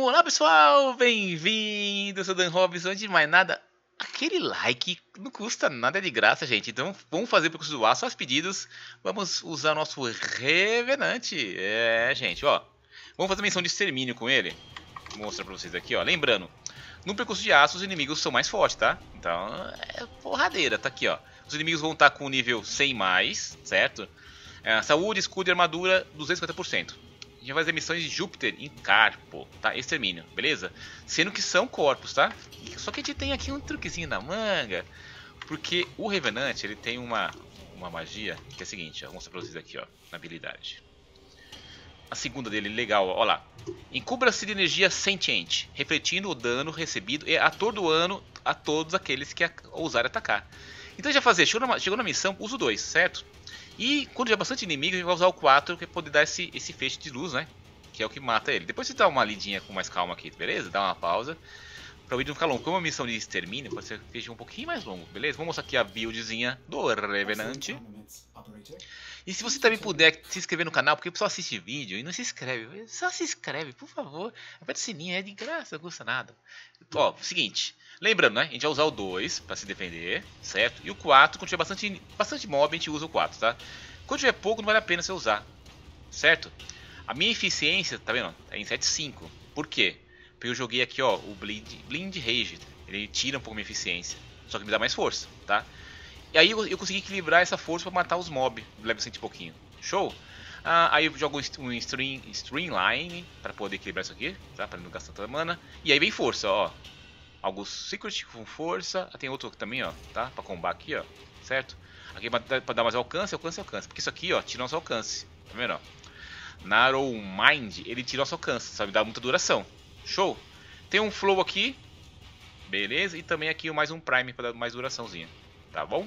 Olá pessoal, bem-vindos, eu sou Dan Robson. Antes de mais nada, aquele like não custa nada, é de graça, gente. Então vamos fazer o percurso do aço, só os pedidos. Vamos usar nosso Revenante. Gente, ó. Vamos fazer menção de extermínio com ele. Vou mostrar pra vocês aqui, ó. Lembrando, no percurso de aço os inimigos são mais fortes, tá? Então é porradeira, tá aqui, ó. Os inimigos vão estar com o nível 100 mais, certo? Saúde, escudo e armadura 250%. A gente vai fazer missões de Júpiter em Carpo, tá? Extermínio, beleza? Sendo que são corpos, tá? Só que a gente tem aqui um truquezinho na manga. Porque o Revenant, ele tem uma magia que é a seguinte, ó. Vou mostrar pra vocês aqui, ó, na habilidade. A segunda dele, legal, ó lá. Encubra-se de energia sentiente, refletindo o dano recebido e atordoando a todos aqueles que ousarem atacar. Então já fazer, chegou na missão, usa o 2, certo? E quando tiver bastante inimigo, a gente vai usar o 4, que é poder dar esse feixe de luz, né? Que é o que mata ele. Depois você dá uma lidinha com mais calma aqui, beleza? Dá uma pausa. Pra o vídeo não ficar longo. Como é uma missão de extermínio, pode ser que seja um pouquinho mais longo, beleza? Vamos mostrar aqui a buildzinha do Revenant. E se você também puder se inscrever no canal, porque o pessoal assiste vídeo e não se inscreve. Só se inscreve, por favor. Aperta o sininho, é de graça, não custa nada. Ó, seguinte. Lembrando, né? A gente vai usar o 2 para se defender, certo? E o 4, quando tiver bastante mob, a gente usa o 4, tá? Quando tiver pouco, não vale a pena você usar, certo? A minha eficiência, tá vendo? É em 7.5. Por quê? Porque eu joguei aqui, ó, o Blind Rage. Ele tira um pouco a minha eficiência, só que me dá mais força, tá? E aí eu consegui equilibrar essa força para matar os mob, level 100 e pouquinho. Show? Aí eu jogo um Streamline para poder equilibrar isso aqui, tá? Para não gastar tanta mana. E aí vem força, ó. Alguns Secret com força. Tem outro aqui também, ó, tá? Pra combar aqui, ó, certo? Aqui pra dar mais alcance. Porque isso aqui, ó, tira nosso alcance. Tá vendo, ó? Narrow Mind, ele tira nosso alcance, sabe? Dá muita duração. Show? Tem um Flow aqui. Beleza? E também aqui mais um Prime pra dar mais duraçãozinha. Tá bom?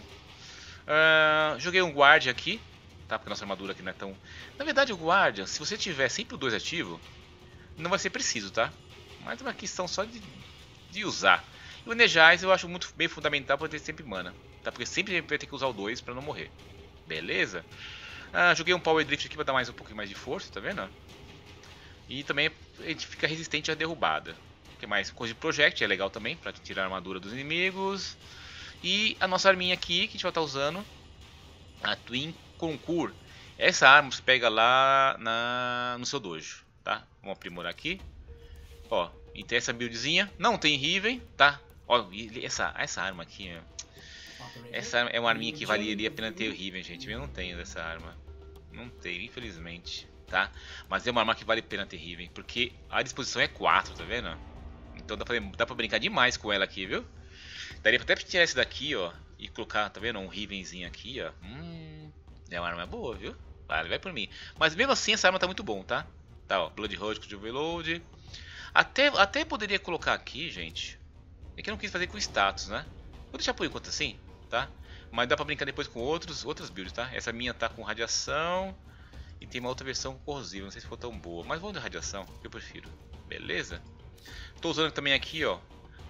Joguei um Guardian aqui, tá? Porque nossa armadura aqui não é tão... Na verdade, o Guardian, se você tiver sempre o 2 ativo, não vai ser preciso, tá? Mas é uma questão só de usar. E o Energize eu acho muito bem fundamental para ter sempre mana, tá? Porque sempre a gente vai ter que usar o 2 para não morrer. Beleza? Joguei um Power Drift aqui para dar mais um pouquinho mais de força, tá vendo? E também a gente fica resistente à derrubada. O que mais? Coisa de Project é legal também para tirar a armadura dos inimigos. E a nossa arminha aqui que a gente vai estar usando, a Twin Concours. Essa arma você pega lá no seu dojo, tá? Vamos aprimorar aqui. Ó, e tem essa buildzinha, não tem Riven, tá? Ó, essa arma aqui, ó. Essa é uma arminha que valeria a pena ter o Riven, gente. Eu não tenho dessa arma. Não tenho, infelizmente, tá? Mas é uma arma que vale a pena ter Riven, porque a disposição é 4, tá vendo? Então dá pra brincar demais com ela aqui, viu? Daria até pra tirar esse daqui, ó, e colocar, tá vendo? Um Rivenzinho aqui, ó. É uma arma boa, viu? Vale, vai por mim. Mas mesmo assim essa arma tá muito bom, tá? Tá, ó, Blood Road com Overload. Até poderia colocar aqui, gente. É que eu não quis fazer com status, né? Vou deixar por enquanto assim, tá? Mas dá pra brincar depois com outras builds, tá? Essa minha tá com radiação. E tem uma outra versão corrosiva, não sei se for tão boa. Mas vou de radiação, que eu prefiro. Beleza? Tô usando também aqui, ó,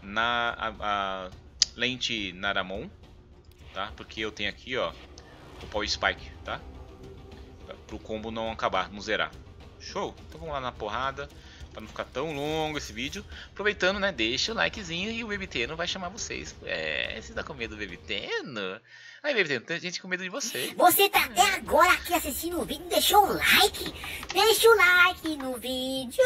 a lente Naramon, tá? Porque eu tenho aqui, ó, o Power Spike, tá? Pro combo não acabar, não zerar. Show? Então vamos lá na porrada. Pra não ficar tão longo esse vídeo. Aproveitando, né? Deixa o likezinho e o Bebiteno vai chamar vocês. Você tá com medo do Bebiteno? Aí, Bebiteno, tem gente com medo de você. Você tá até agora aqui assistindo o vídeo, deixou o like? Deixa o like no vídeo.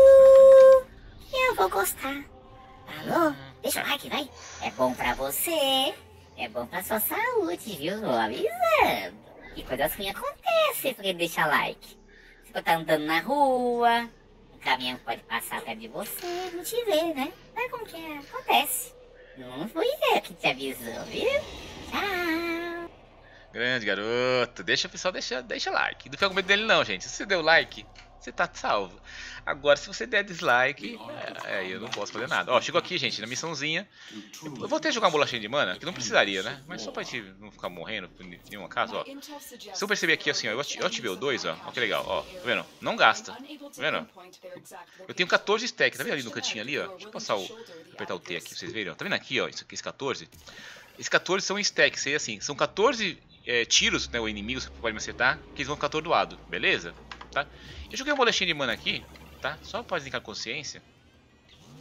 Eu vou gostar. Alô? Deixa o like, vai. É bom pra você. É bom pra sua saúde, viu? Vou avisando. E coisas ruins acontecem porque deixa like. Se você tá andando na rua... O caminhão pode passar perto de você, não te vê, né? Mas como que é? Acontece. Não fui eu que te avisou, viu? Tchau. Grande garoto. Deixa o pessoal, deixa like. Não fica com medo dele não, gente. Se você deu like, você tá salvo. Agora, se você der dislike, eu não posso fazer nada. Ó, chegou aqui, gente, na missãozinha. Eu vou até jogar uma bolachinha de mana, que não precisaria, né? Mas só pra gente não ficar morrendo por nenhum caso, ó. Se eu perceber aqui, assim, ó, eu ativei o 2, ó. Ó que legal, ó. Tá vendo? Não gasta. Tá vendo? Eu tenho 14 stacks. Tá vendo ali no cantinho ali, ó? Deixa eu passar apertar o T aqui pra vocês verem, ó. Tá vendo aqui, ó? Isso aqui, esse 14. Esses 14 são stacks, seria assim. São 14 tiros, né? O inimigo que pode me acertar, que eles vão ficar atordoados, beleza? Tá? Eu joguei uma bolachinha de mana aqui, tá? Só pra brincar a consciência.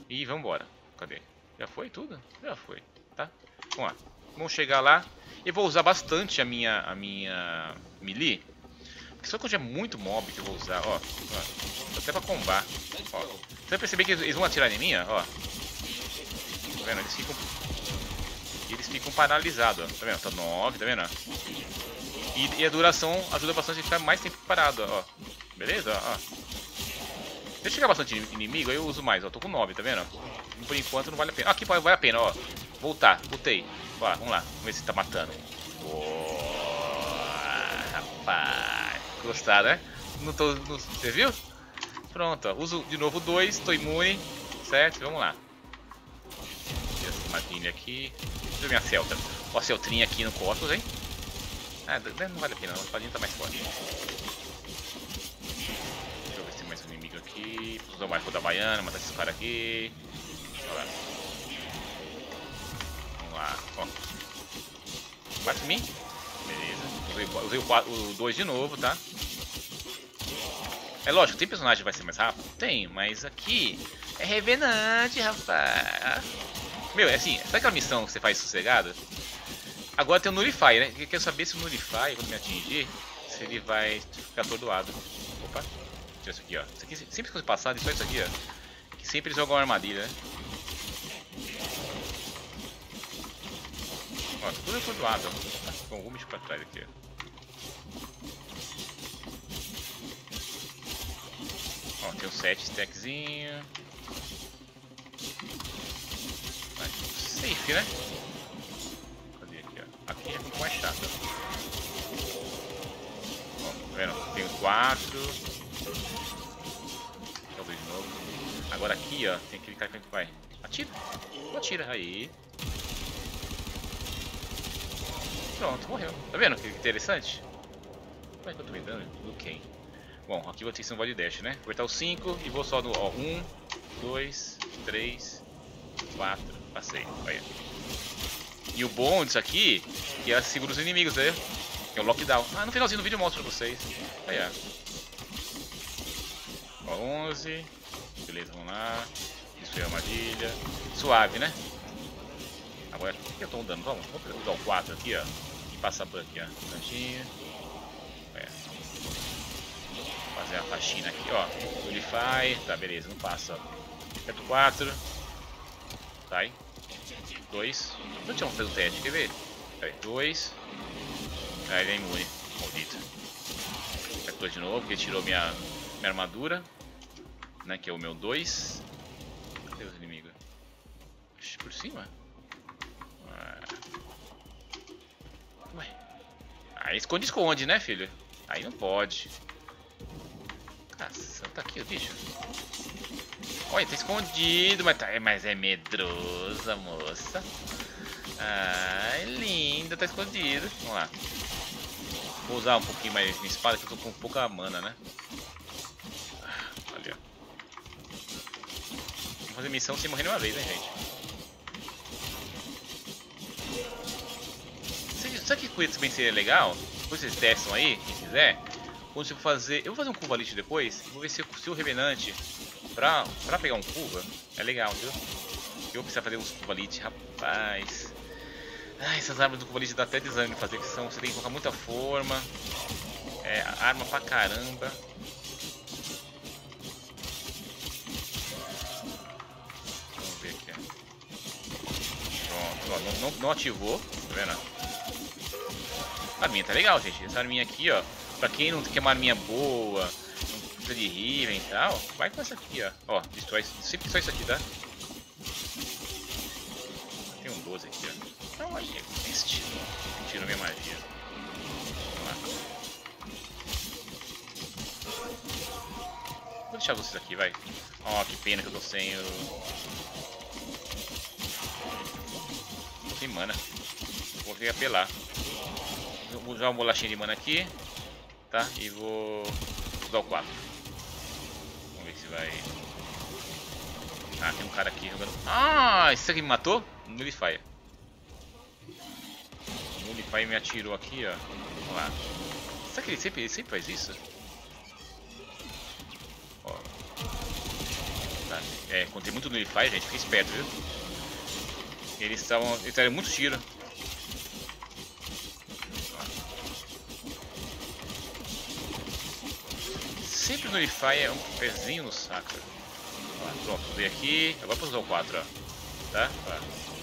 E vambora. Cadê? Já foi tudo? Já foi, tá? Vamos lá. Vamos chegar lá. E vou usar bastante a minha melee. Porque só quando tiver muito mob que eu vou usar, ó. Até pra combar. Ó. Você vai perceber que eles vão atirar em mim, ó. Tá vendo? Eles ficam paralisados, ó. Tá vendo? Tá 9, tá vendo? E a duração ajuda bastante a ficar mais tempo parado, ó. Beleza? Ó. Se chegar bastante inimigo, aí eu uso mais, ó. Tô com 9, tá vendo? Por enquanto não vale a pena. Aqui vale a pena, ó. Voltar, botei. Ó, vamos lá, vamos ver se tá matando. Rapaz. Gostaram, né? Você viu? Pronto, ó. Uso de novo 2, tô imune. Certo? Vamos lá. Essa matinha aqui. Deixa eu ver minha Celta. Ó, a Celtrinha aqui no Cosmos, hein? Ah, não vale a pena, não. O Paladino tá mais forte. Deixa eu ver se tem mais um inimigo aqui. Preciso usar o Marco da Baiana, matar esses caras aqui. Olha lá. Vamos lá, ó. Bate em mim. Beleza. Usei o 2 de novo, tá? É lógico, tem personagem que vai ser mais rápido? Tem, mas aqui é Revenante, rapaz. Meu, é assim, sabe aquela missão que você faz sossegada? Agora tem o Nullify, né? Eu quero saber se o Nullify, quando me atingir, se ele vai ficar atordoado. Opa, tira isso aqui, ó. Isso aqui, sempre que eu passar, só isso aqui, ó. Que sempre eles jogam uma armadilha, né? Ó, tá tudo atordoado. Bom, vou mexer pra trás aqui, ó. Ó, tem um 7 stackzinho. Safe, né? Cadê aqui, ó? Aqui é muito mais chato. Ó, tá vendo? Tem 4. Deixa eu ver de novo. Agora aqui, ó, tem aquele cara que vai. Atira. Atira. Aí. Pronto, morreu. Tá vendo que interessante? Como é que eu tô me dando? Do quem? Bom, aqui vou ter que ser um void dash, né? Vou apertar o 5 e vou só no 1, 2, 3, 4. Passei. Aí. E o bom disso aqui que ela segura os inimigos, né? Que é o lockdown. Ah, no finalzinho do vídeo eu mostro pra vocês. Aí, ó. Ó, 11. Beleza, vamos lá. Destruir a armadilha. Suave, né? Agora, o que eu tô dando? Vamos usar o 4 aqui, ó. E passar por aqui, ó. Cantinho. Fazer a faxina aqui, ó. Nullify. Tá, beleza, não passa, ó. Aperto 4. Sai. 2. Não tinha feito o teste, quer ver? Aí, 2. Aí ele é imune. Maldito. Aperto 2 de novo, porque tirou minha armadura. Né, que é o meu 2. Cadê os inimigos? Por cima? Ué. Aí esconde, né, filho? Aí não pode. Nossa, tá aqui o bicho. Olha, tá escondido, mas é medrosa, moça. Ai, linda, tá escondido. Vamos lá. Vou usar um pouquinho mais minha espada, que eu tô com pouca mana, né? Ali, ó. Vamos fazer missão sem morrer nenhuma vez, né, gente? Sabe que coisa também seria legal? Depois vocês testam aí, quem quiser. Quando você for fazer... Eu vou fazer um Cuvalite depois. Vou ver se o Revenante, pra pegar um Cuva, é legal, viu? Eu vou precisar fazer uns Cuvalite, rapaz. Ai, essas armas do Cuvalite dá até desânimo de fazer, que são... Você tem que colocar muita forma. É, arma pra caramba. Vamos ver aqui, ó. Pronto, ó, não ativou, tá vendo? A arminha tá legal, gente. Essa arminha aqui, ó. Pra quem não quer uma arminha boa, não precisa de Riven e tal, vai com essa aqui, ó. Ó, destrói, sempre só isso aqui, tá? Tem um 12 aqui, ó. Então aí, este. Tirou minha magia. Vamos lá. Vou deixar vocês aqui, vai. Ó, que pena que eu tô sem o... Tô sem mana. Vou vir apelar. Vou usar uma bolachinha de mana aqui. Tá? E vou usar o 4. Vamos ver se vai... Ah, tem um cara aqui jogando... Ah, esse aqui me matou? Nullify. Nullify me atirou aqui, ó. Vamos lá. Será que ele sempre faz isso? Ó. tá? Quando tem muito Nullify, gente, fica esperto, viu? Eles estavam muito tiro. Sempre o Nullify é um pezinho no saco. Ó, pronto, veio aqui. Agora posso usar o 4, ó. Tá? Ó.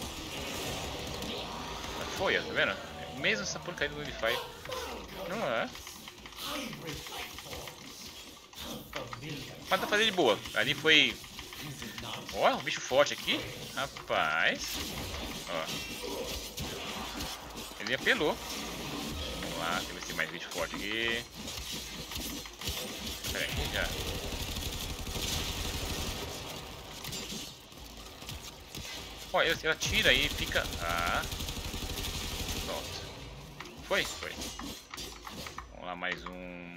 Foi, ó, tá vendo? Mesmo essa porcaria do Nullify. Não é. Mas dá pra fazer de boa. Ali foi. Ó, um bicho forte aqui. Rapaz. Ó. Ele apelou. Vamos lá, deixa eu ver se tem mais bicho forte aqui. Pera aí, já. Ó, ele atira aí e fica. Ah. Pronto. Foi? Foi. Vamos lá, mais um.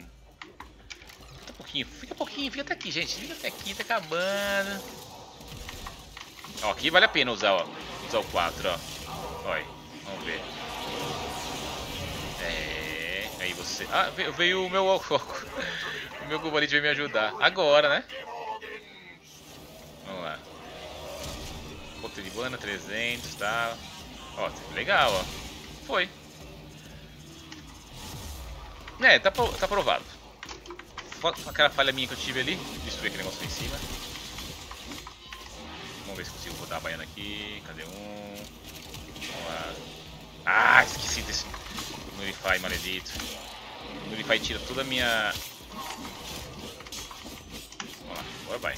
Fica pouquinho, fica até aqui, gente. Fica até aqui, tá acabando. Ó, aqui vale a pena usar, ó. Usar o 4, ó. Olha, vamos ver. Aí você. Ah, veio o meu foco. O meu Gobalite veio me ajudar. Agora, né? Vamos lá. Ponto de bana, 300, tá? Ó, legal, ó. Foi. Tá aprovado. Aquela falha minha que eu tive ali. Destruir aquele negócio lá em cima. Vamos ver se consigo botar a baiana aqui. Cadê um? Vamos lá. Ah, esqueci desse Nullify maledito. O Nullify tira toda a minha. Vamos lá, agora vai.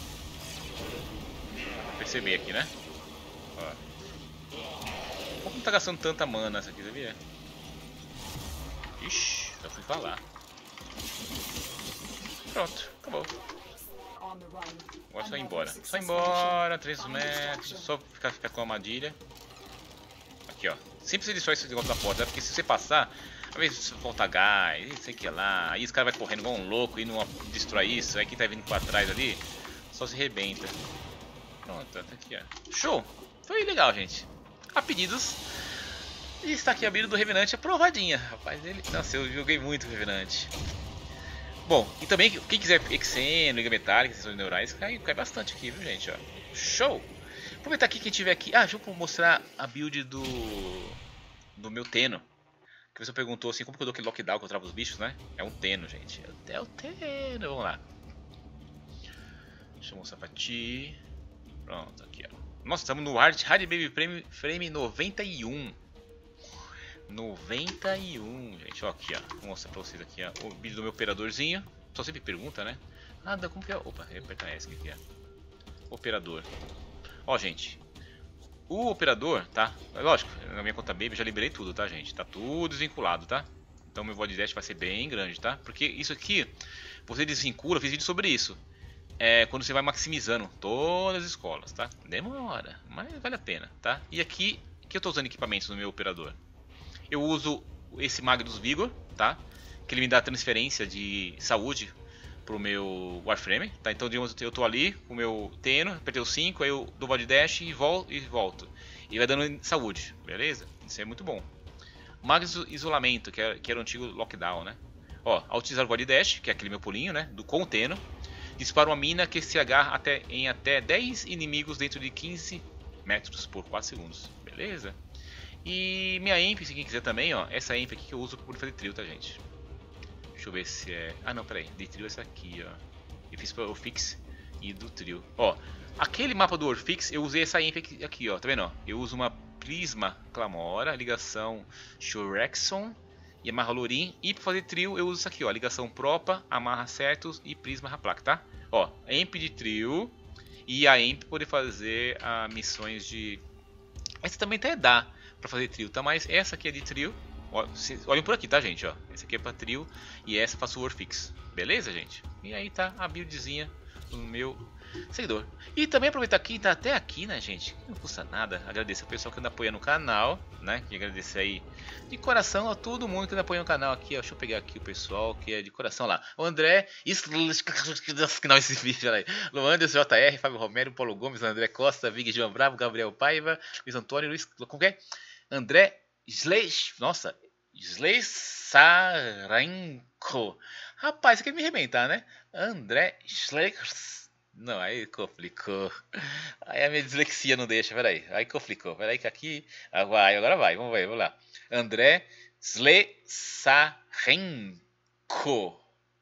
Vou perceber aqui, né? Ó. Como não tá gastando tanta mana essa aqui, sabia? Ixi, já fui falar. Pronto, acabou. Agora é só ir embora. Só ir embora, 300 metros, só ficar com a armadilha. Aqui, ó. Sempre se destrói esse negócio da porta, né? Porque se você passar, às vezes falta gás, não sei o que lá. Aí os caras vai correndo igual um louco e não destrói isso. Aí quem tá vindo pra trás ali, só se rebenta. Pronto, tá aqui, ó. Show! Foi legal, gente. A pedidos. E está aqui a build do Revenant aprovadinha. Rapaz, nossa, eu joguei muito Revenant. Bom, e também quem quiser Exeno, Liga Metálica, sessões neurais, cai bastante aqui, viu, gente? Ó. Show! Aproveitar aqui quem tiver aqui. Ah, deixa eu mostrar a build do meu Teno. Que você perguntou assim, como que eu dou aquele lockdown que eu travo os bichos, né? É um Teno, gente. É o Teno. Vamos lá. Deixa eu mostrar pra ti. Pronto, aqui, ó. Nossa, estamos no Hard Baby Frame 91. 91, gente, ó, aqui, ó. Vou mostrar pra vocês aqui, ó, o vídeo do meu operadorzinho. Só sempre pergunta, né? Ah, como que é? Opa, eu apertar esse aqui, ó. Operador. Ó, gente, o operador, tá? Lógico, na minha conta Baby eu já liberei tudo, tá, gente? Tá tudo desvinculado, tá? Então meu Void Dash vai ser bem grande, tá? Porque isso aqui, você desvincula, eu fiz vídeo sobre isso. É quando você vai maximizando todas as escolas, tá? Demora, mas vale a pena, tá? E aqui, que eu tô usando equipamentos no meu operador. Eu uso esse Magnus Vigor, tá? Que ele me dá transferência de saúde pro meu Warframe, tá? Então digamos, eu tô ali com o meu Teno, apertei o 5, aí eu dou Void Dash e volto. E vai dando saúde, beleza? Isso é muito bom. Magnus Isolamento, que era o antigo Lockdown, né? Ó, ao utilizar o Void Dash, que é aquele meu pulinho, né? Com o Teno, dispara uma mina que se agarra em até 10 inimigos dentro de 15 metros por 4 segundos, beleza? E minha Imp, se quem quiser também, ó, essa Imp aqui que eu uso para fazer trio, tá, gente? Deixa eu ver se é... Ah, não, peraí, de trio é essa aqui, ó. Eu fiz para o Orfix e do trio. Ó, aquele mapa do Orfix, eu usei essa Imp aqui, ó, tá vendo, ó? Eu uso uma Prisma Clamora, ligação Shurexon e Amarra Lorin. E para fazer trio eu uso isso aqui, ó, ligação Propa, Amarra Certus e Prisma Raplac, tá? Ó, Imp de trio e a Imp poder fazer missões de... Essa também até dá pra fazer trio, tá? Mas essa aqui é de trio. Olhem por aqui, tá, gente? Ó, essa aqui é pra trio e essa faço o Warfix. Beleza, gente? E aí tá a buildzinha do meu seguidor. E também aproveitar aqui, tá até aqui, né, gente? Não custa nada. Agradecer ao pessoal que anda apoiando o canal, né? E agradecer aí de coração a todo mundo que anda apoiando o canal aqui, ó. Deixa eu pegar aqui o pessoal que é de coração lá. O André, não, esse vídeo aí. Luandes, JR, Fábio Romero, Paulo Gomes, André Costa, Vig, João Bravo, Gabriel Paiva, Luiz Antônio, Luiz, como que é? André Sleich, nossa, Sleich Sarenko. Rapaz, você quer me arrebentar, né? André Sleich Não, aí complicou. Aí a minha dislexia não deixa, peraí. Aí complicou. Peraí que aqui. Agora vai. Vamos ver, vamos lá. André Slesarenko.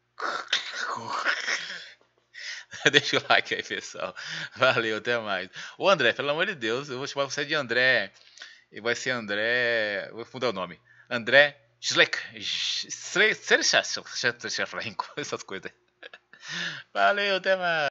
Deixa o like aí, pessoal. Valeu, até mais. Ô André, pelo amor de Deus, eu vou chamar você de André. E vai ser André. Vou mudar o nome. André Schleck. Essas coisas. Valeu, até mais.